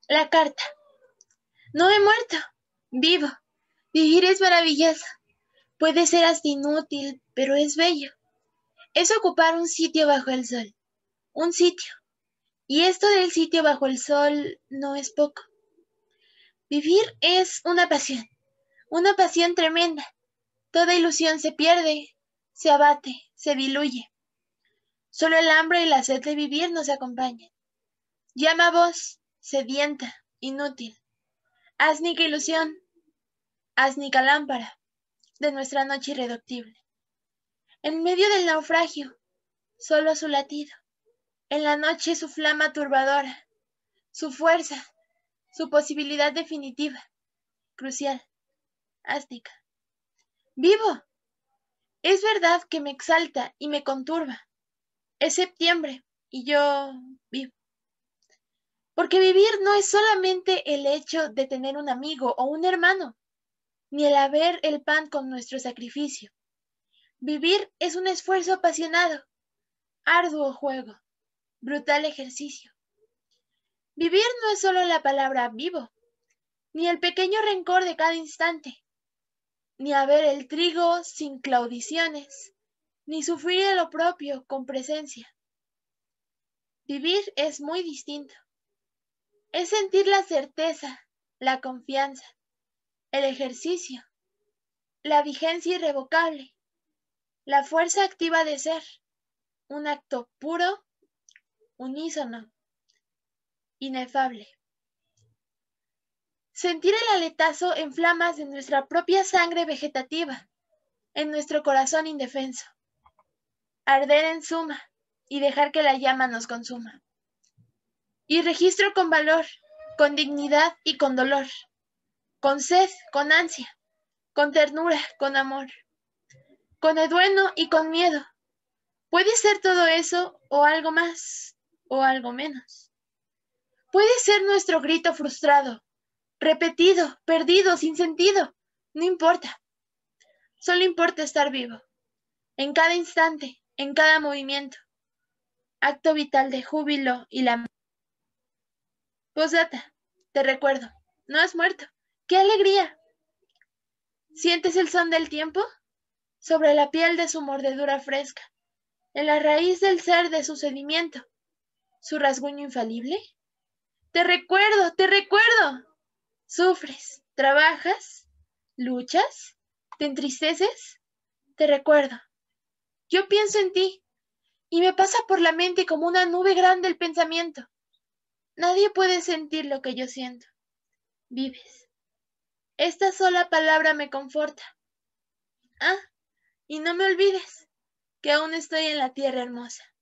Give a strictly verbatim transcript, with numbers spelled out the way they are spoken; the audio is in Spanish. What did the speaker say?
La carta. No he muerto. Vivo. Vivir es maravilloso. Puede ser hasta inútil, pero es bello. Es ocupar un sitio bajo el sol. Un sitio. Y esto del sitio bajo el sol no es poco. Vivir es una pasión. Una pasión tremenda. Toda ilusión se pierde, se abate, se diluye. Solo el hambre y la sed de vivir nos acompañan. Llama voz, sedienta, inútil. Asnica ilusión, asnica lámpara de nuestra noche irreductible. En medio del naufragio, solo su latido. En la noche su flama turbadora, su fuerza, su posibilidad definitiva, crucial, ástica. ¡Vivo! Es verdad que me exalta y me conturba. Es septiembre y yo vivo. Porque vivir no es solamente el hecho de tener un amigo o un hermano, ni el haber el pan con nuestro sacrificio. Vivir es un esfuerzo apasionado, arduo juego, brutal ejercicio. Vivir no es solo la palabra vivo, ni el pequeño rencor de cada instante, ni haber el trigo sin claudiciones, ni sufrir el opropio con presencia. Vivir es muy distinto. Es sentir la certeza, la confianza, el ejercicio, la vigencia irrevocable, la fuerza activa de ser, un acto puro, unísono, inefable. Sentir el aletazo en flamas de nuestra propia sangre vegetativa, en nuestro corazón indefenso. Arder en suma y dejar que la llama nos consuma. Y registro con valor, con dignidad y con dolor, con sed, con ansia, con ternura, con amor, con edueno y con miedo. Puede ser todo eso o algo más, o algo menos. Puede ser nuestro grito frustrado, repetido, perdido, sin sentido. No importa. Solo importa estar vivo. En cada instante, en cada movimiento. Acto vital de júbilo y la... Posdata, te recuerdo, no has muerto. ¡Qué alegría! ¿Sientes el son del tiempo? Sobre la piel de su mordedura fresca, en la raíz del ser de su sedimiento, su rasguño infalible. Te recuerdo, te recuerdo. Sufres, trabajas, luchas, te entristeces. Te recuerdo. Yo pienso en ti y me pasa por la mente como una nube grande el pensamiento. Nadie puede sentir lo que yo siento. Vives. Esta sola palabra me conforta. Ah, y no me olvides que aún estoy en la tierra hermosa.